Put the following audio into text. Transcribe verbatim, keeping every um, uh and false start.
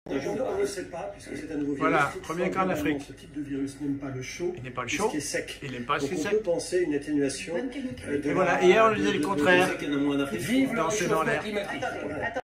On ne sait pas, puisque c'est un nouveau virus. Voilà, premier cas en Afrique. Ce type de virus n'aime pas le chaud. Il n'aime pas le chaud. Est sec. Il n'aime pas ce qui est Donc on sec. peut penser une atténuation. Et voilà, hier on disait le contraire. Vive Danser dans l'air. climatique.